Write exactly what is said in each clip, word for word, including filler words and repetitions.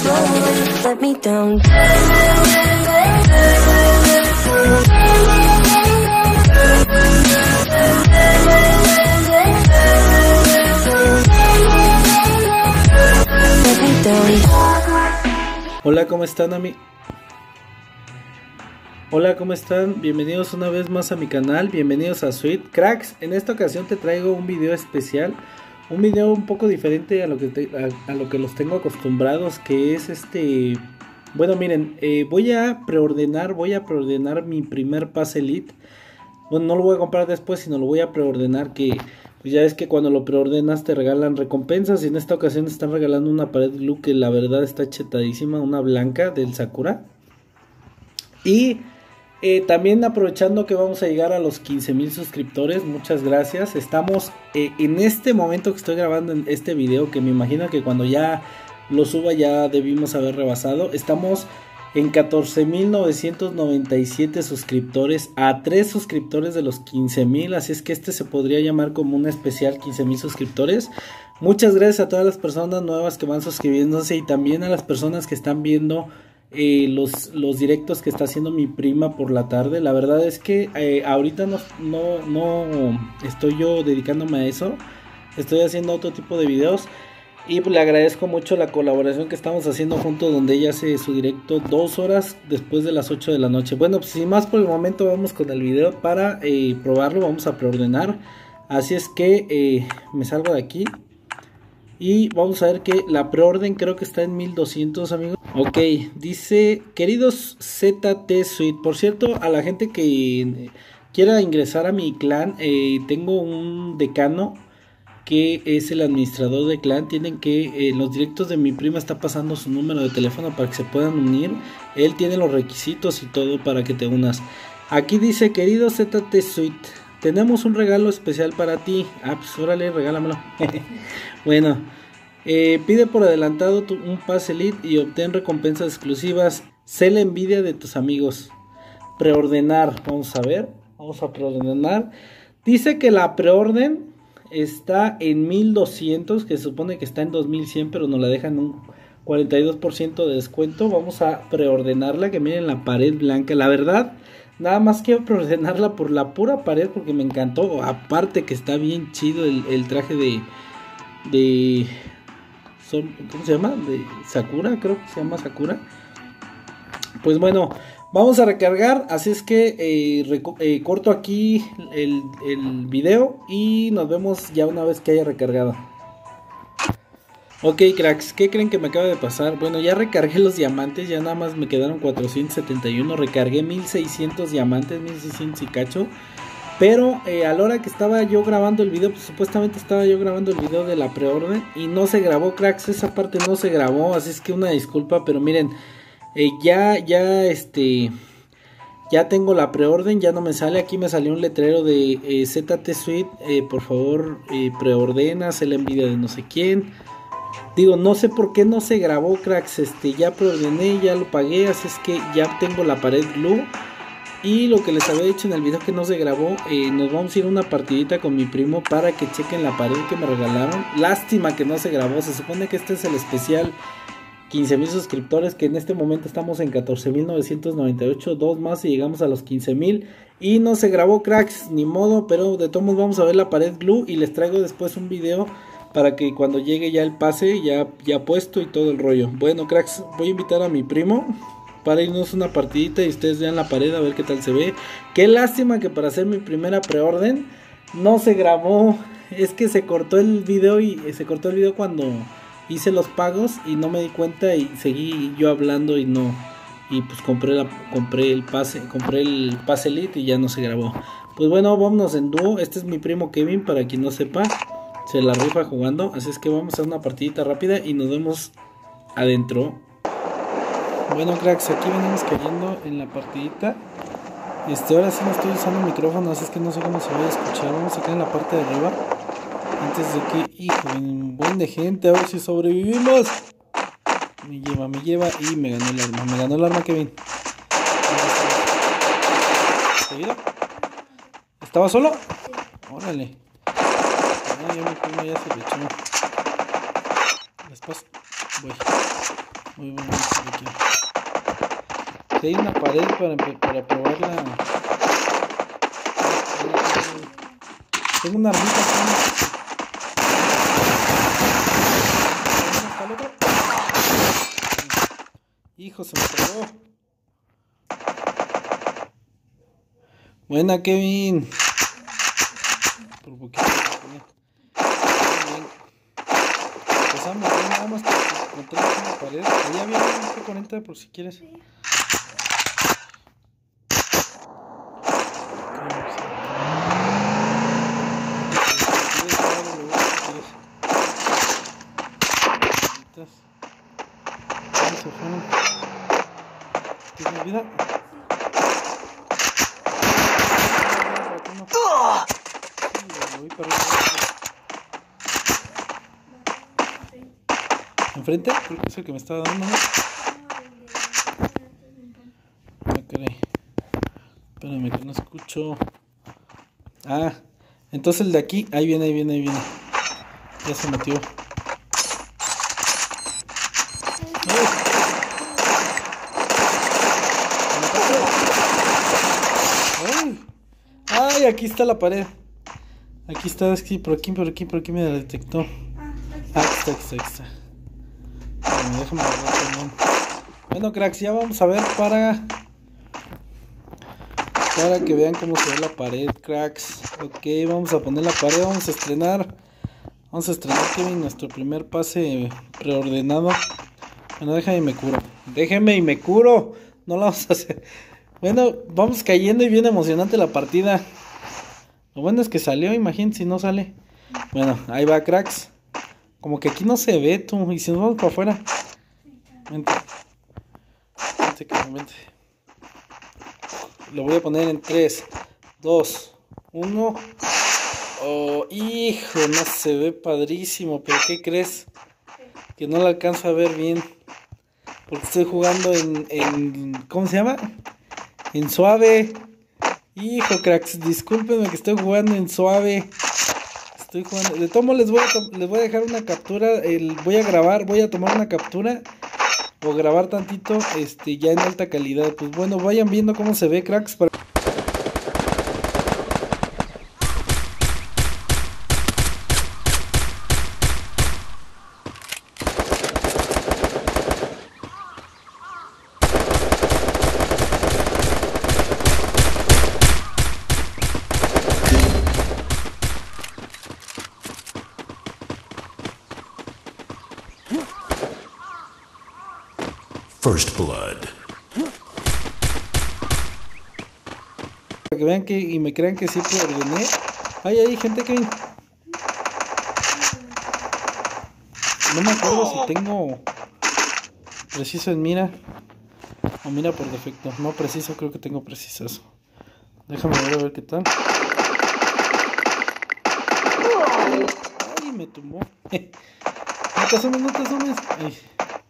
let me down. Hola, ¿cómo están, ami? Hola, ¿cómo están? Bienvenidos una vez más a mi canal, bienvenidos a Sweet Cracks. En esta ocasión te traigo un video especial, un video un poco diferente a lo que, te, a, a lo que los tengo acostumbrados, que es este... Bueno, miren, eh, voy a preordenar, voy a preordenar mi primer pase Elite. Bueno, no lo voy a comprar después, sino lo voy a preordenar, que pues ya es que cuando lo preordenas te regalan recompensas. Y en esta ocasión están regalando una pared glue que la verdad está chetadísima, una blanca del Sakura. Y eh, también aprovechando que vamos a llegar a los quince mil suscriptores, muchas gracias. Estamos eh, en este momento que estoy grabando en este video, que me imagino que cuando ya lo suba ya debimos haber rebasado. Estamos en catorce mil novecientos noventa y siete suscriptores, a tres suscriptores de los quince mil, así es que este se podría llamar como un especial quince mil suscriptores. Muchas gracias a todas las personas nuevas que van suscribiéndose y también a las personas que están viendo eh, los, los directos que está haciendo mi prima por la tarde. La verdad es que eh, ahorita no, no, no estoy yo dedicándome a eso, estoy haciendo otro tipo de videos. Y pues le agradezco mucho la colaboración que estamos haciendo juntos, donde ella hace su directo dos horas después de las ocho de la noche. Bueno, pues sin más por el momento vamos con el video para eh, probarlo, vamos a preordenar. Así es que eh, me salgo de aquí y vamos a ver que la preorden creo que está en mil doscientos, amigos. Ok, dice, queridos Z T Suite, por cierto, a la gente que quiera ingresar a mi clan, eh, tengo un decano que es el administrador de clan. Tienen que, eh, en los directos de mi prima está pasando su número de teléfono para que se puedan unir. Él tiene los requisitos y todo para que te unas. Aquí dice, querido Z T Suite, tenemos un regalo especial para ti. Ah, pues órale, regálamelo. Bueno, eh, pide por adelantado tu, un pase Elite y obtén recompensas exclusivas. Sé la envidia de tus amigos. Preordenar, vamos a ver, vamos a preordenar. Dice que la preorden está en mil doscientos, que se supone que está en dos mil cien, pero nos la dejan un cuarenta y dos por ciento de descuento. Vamos a preordenarla, que miren la pared blanca. La verdad, nada más quiero preordenarla por la pura pared, porque me encantó. Aparte que está bien chido el, el traje de, de... ¿Cómo se llama? De Sakura, creo que se llama Sakura. Pues bueno, vamos a recargar, así es que eh, eh, corto aquí el, el video y nos vemos ya una vez que haya recargado. Ok, cracks, ¿qué creen que me acaba de pasar? Bueno, ya recargué los diamantes, ya nada más me quedaron cuatrocientos setenta y uno, recargué mil seiscientos diamantes, mil seiscientos y cacho. Pero eh, a la hora que estaba yo grabando el video, pues supuestamente estaba yo grabando el video de la preorden y no se grabó, cracks, esa parte no se grabó, así es que una disculpa, pero miren... Eh, ya, ya, este, ya tengo la preorden, ya no me sale, aquí me salió un letrero de eh, Z T Suite, eh, por favor, eh, preordena, se la envidia de no sé quién. Digo, no sé por qué no se grabó, cracks, este, ya preordené, ya lo pagué, así es que ya tengo la pared glue. Y lo que les había dicho en el video que no se grabó, eh, nos vamos a ir a una partidita con mi primo para que chequen la pared que me regalaron. Lástima que no se grabó, se supone que este es el especial quince mil suscriptores, que en este momento estamos en catorce mil novecientos noventa y ocho, dos más y llegamos a los quince mil y no se grabó, cracks, ni modo, pero de todos modos vamos a ver la pared glue y les traigo después un video para que cuando llegue ya el pase ya, ya puesto y todo el rollo. Bueno, cracks, voy a invitar a mi primo para irnos una partidita y ustedes vean la pared a ver qué tal se ve. Qué lástima que para hacer mi primera preorden no se grabó, es que se cortó el video y se cortó el video cuando hice los pagos y no me di cuenta y seguí yo hablando y no, y pues compré la compré el pase, compré el pase Elite y ya no se grabó. Pues bueno, vámonos en dúo. Este es mi primo Kevin, para quien no sepa, se la rifa jugando, así es que vamos a una partidita rápida y nos vemos adentro. Bueno, cracks, aquí venimos cayendo en la partidita. Este, ahora sí no estoy usando el micrófono, así es que no sé cómo se va a escuchar. Vamos a quedar en la parte de arriba antes de que, hijo, un buen de gente, a ver si sobrevivimos. Me lleva, me lleva y me ganó el arma, me ganó el arma, Kevin. ¿Seguido? ¿Estaba solo? Órale. Ah, ya mi primo ya se le echó. Después voy. Muy bueno por aquí. Si hay una pared para, para probarla. Tengo una armita aquí. Hijo, se me pegó. Buena, Kevin. Por poquito. Empezamos, nada más que encontramos una pared. Allá viene un P cuarenta por si quieres. Se fueron. ¿Tienes vida? ¿Enfrente? Creo que es el que me está dando, ¿no? Ah, caray. Espérame que no escucho. Ah, entonces el de aquí. Ahí viene, ahí viene, ahí viene. Ya se metió. Ay, aquí está la pared. Aquí está, es que por aquí, por aquí, por aquí me detectó. Ah, aquí está, aquí está, aquí está. Bueno, déjame agarrar también. Bueno, cracks, ya vamos a ver para Para que vean cómo se ve la pared, cracks. Ok, vamos a poner la pared, vamos a estrenar Vamos a estrenar, Kevin, nuestro primer pase preordenado. Bueno, déjame y me curo. Déjeme y me curo. No lo vamos a hacer. Bueno, vamos cayendo y bien emocionante la partida. Lo bueno es que salió, imagínate si no sale. Bueno, ahí va, cracks. Como que aquí no se ve, tú. Y si nos vamos para afuera. Vente. Vente, Kevin, vente. Lo voy a poner en tres, dos, uno. Oh, hijo, no se ve padrísimo. Pero ¿qué crees? Que no lo alcanzo a ver bien. Porque estoy jugando en, en ¿cómo se llama? En suave. Hijo, cracks, discúlpenme que estoy jugando en suave. Estoy jugando. De tomo les voy a les voy a dejar una captura. El, voy a grabar, voy a tomar una captura. O grabar tantito, este, ya en alta calidad. Pues bueno, vayan viendo cómo se ve, cracks. Para... First Blood. Para que vean que y me crean que sí preordené. Ay, hay gente que... No me acuerdo si tengo preciso en mira o mira por defecto. No preciso, creo que tengo precisazo. Déjame ver a ver qué tal. Ay, me tumbó. No te asomes, no te asomes. Ay.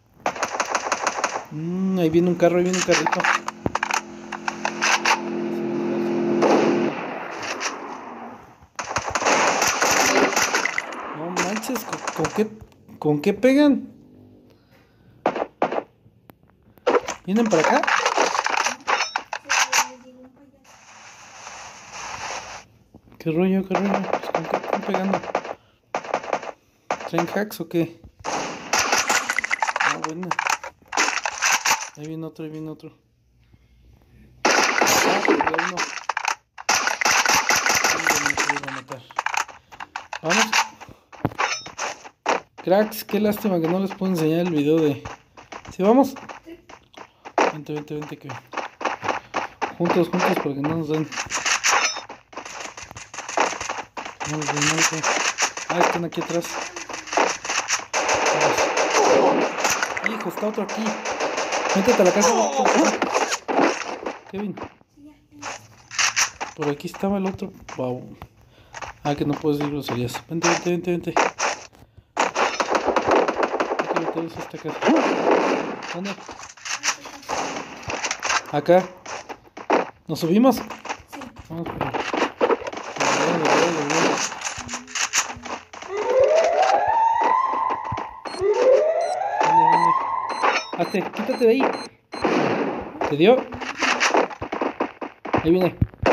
Mm, ahí viene un carro, ahí viene un carrito. No manches, ¿con, con qué, con qué pegan? ¿Vienen para acá? ¿Qué rollo, qué rollo? Pues, ¿con qué están pegando? ¿Traen hacks o qué? Ah, bueno. Ahí viene otro, ahí viene otro. Ah, ya uno. Me a matar. Vamos. Cracks, qué lástima que no les puedo enseñar el video de... ¿Sí vamos? Vente, vente, vente, que... Juntos, juntos, para que no nos den... No nos den, no nos den. Ah, están aquí atrás. Vamos. Hijo, está otro aquí. Métete a la casa. Kevin. Por aquí estaba el otro. Wow. Ah, que no puedes decir groserías. Vente, vente, vente, vente. Hay que meternos a esta casa. ¿Dónde? Acá. ¿Nos subimos? Sí. Vamos por ahí. Hazte, quítate de ahí. ¿Te dio? Ahí viene.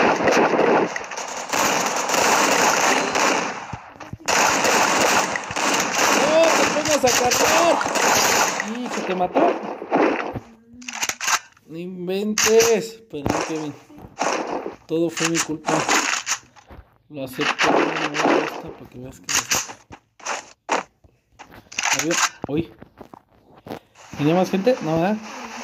¡No te pongas a cargar! ¡Y se te mató! No inventes. Perdón, Kevin. Todo fue mi culpa. Lo acepto. No me gusta para que veas que lo acepto. A ver, uy. ¿Tenía más gente? No, ¿verdad?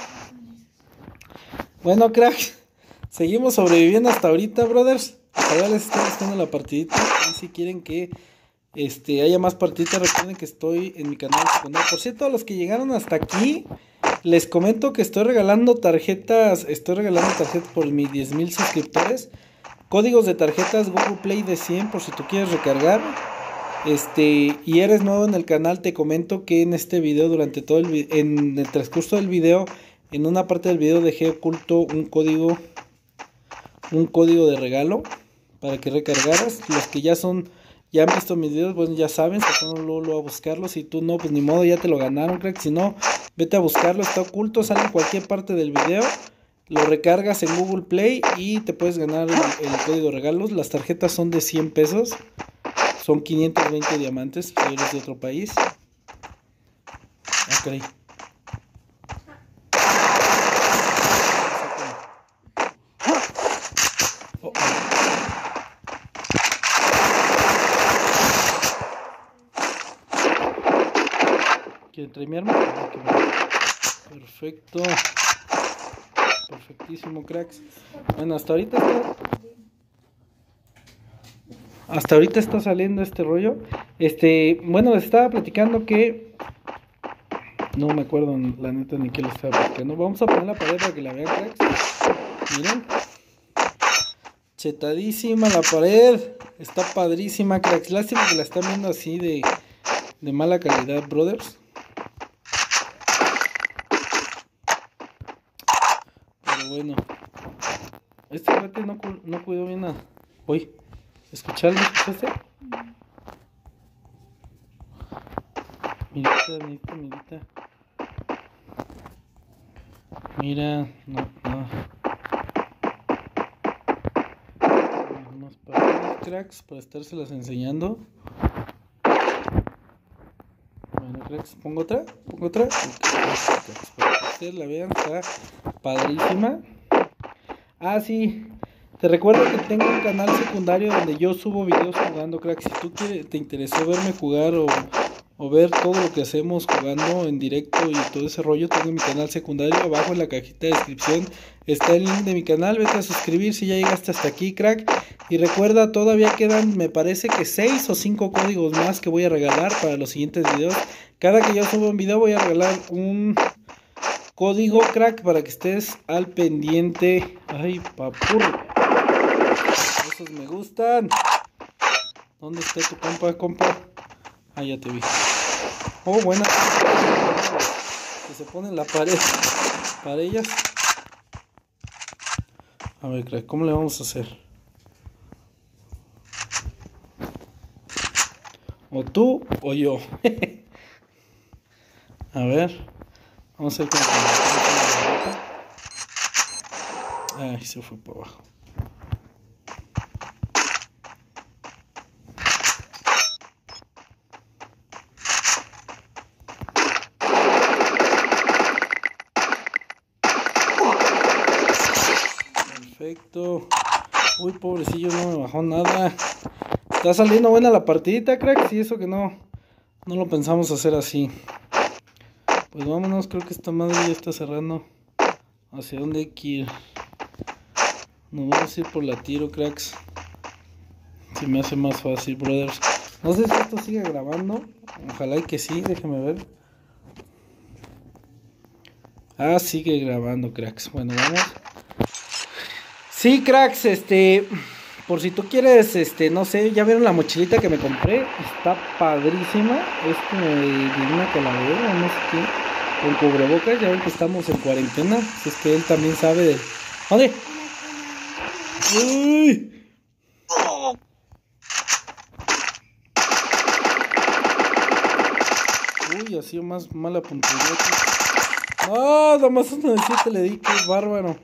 Bueno, crack. Seguimos sobreviviendo hasta ahorita, brothers. Ojalá les esté gustando la partidita. Y si quieren que este, haya más partiditas, recuerden que estoy en mi canal secundario. Por cierto, a los que llegaron hasta aquí, les comento que estoy regalando tarjetas. Estoy regalando tarjetas por mis diez mil suscriptores. Códigos de tarjetas Google Play de cien por si tú quieres recargar. Este, y eres nuevo en el canal, te comento que en este video, durante todo el video, en el transcurso del video, en una parte del video dejé oculto un código, un código de regalo para que recargaras. Los que ya son, ya han visto mis videos, bueno, ya saben, se ponen luego, luego a buscarlo. Si tú no, pues ni modo, ya te lo ganaron, crack. Si no, vete a buscarlo, está oculto, sale en cualquier parte del video. Lo recargas en Google Play y te puedes ganar el, el código de regalos. Las tarjetas son de cien pesos. Son quinientos veinte diamantes, si eres de otro país. Ah, caray. Oh, oh. ¿Quieren traer mi arma? Perfecto. Perfectísimo, cracks. Bueno, hasta ahorita está... Hasta ahorita está saliendo este rollo. Este, bueno, les estaba platicando que... No me acuerdo la neta ni qué les estaba platicando. Vamos a poner la pared para que la vean, cracks. Miren. Chetadísima la pared. Está padrísima, cracks. Lástima que la están viendo así de, de mala calidad, brothers. Pero bueno. Este cuate no, no cuidó bien a... Uy. ¿Escuchaste? ¿Escuchaste? Mirita, mirita, mirita. Mira, no, no. Unas paredes, cracks, para estárselas enseñando. Bueno, cracks, ¿pongo otra? ¿Pongo otra? Okay, para que ustedes la vean, está padrísima. Ah, sí. Te recuerdo que tengo un canal secundario donde yo subo videos jugando, crack. Si tú quieres, te interesó verme jugar o, o ver todo lo que hacemos jugando en directo y todo ese rollo, tengo mi canal secundario. Abajo en la cajita de descripción está el link de mi canal. Vete a suscribir si ya llegaste hasta aquí, crack. Y recuerda, todavía quedan, me parece que seis o cinco códigos más que voy a regalar para los siguientes videos. Cada que yo suba un video voy a regalar un... código, crack, para que estés al pendiente. Ay, papurro. Esos me gustan. ¿Dónde está tu compa, compa? Ah, ya te vi. Oh, buena. Que se pone en la pared. Para ellas. A ver, crack, ¿cómo le vamos a hacer? O tú o yo. A ver. Vamos a ver cómo. Ay, se fue para abajo. Perfecto. Uy, pobrecillo, no me bajó nada. Está saliendo buena la partidita, crack. Y eso que no, no lo pensamos hacer así. Pues vámonos, creo que esta madre ya está cerrando. ¿Hacia dónde hay que ir? Nos vamos a ir por la tiro, cracks. Se me hace más fácil, brothers. No sé si esto sigue grabando. Ojalá y que sí, déjenme ver. Ah, sigue grabando, cracks. Bueno, vamos. Sí, cracks, este... por si tú quieres, este, no sé, ya vieron la mochilita que me compré. Está padrísima. Es como de, de una calavera, no sé qué. Con cubrebocas, ya ven que estamos en cuarentena. Así es que él también sabe de... ¿Dónde? ¡Uy! ¡Oh! Uy, ha sido más mala puntería. No, nomás uno de siete le di, que bárbaro.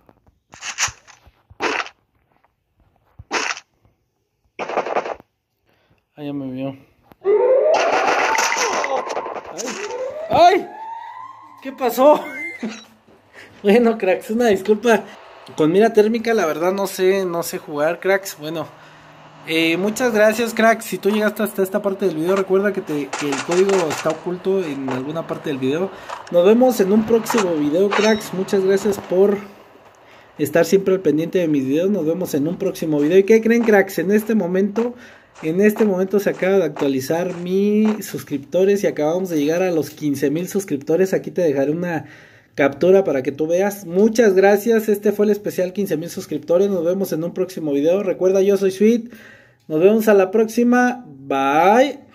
Ah, ya me vio. ¡Ay! ¡Ay! ¿Qué pasó? Bueno, cracks, una disculpa. Con mira térmica, la verdad no sé, no sé jugar, cracks. Bueno, eh, muchas gracias, cracks. Si tú llegaste hasta esta parte del video, recuerda que, te, que el código está oculto en alguna parte del video. Nos vemos en un próximo video, cracks. Muchas gracias por estar siempre al pendiente de mis videos. Nos vemos en un próximo video. ¿Y qué creen, cracks? En este momento, en este momento se acaba de actualizar mis suscriptores y acabamos de llegar a los quince mil suscriptores. Aquí te dejaré una captura para que tú veas. Muchas gracias. Este fue el especial quince mil suscriptores. Nos vemos en un próximo video. Recuerda, yo soy Sweet. Nos vemos a la próxima. Bye.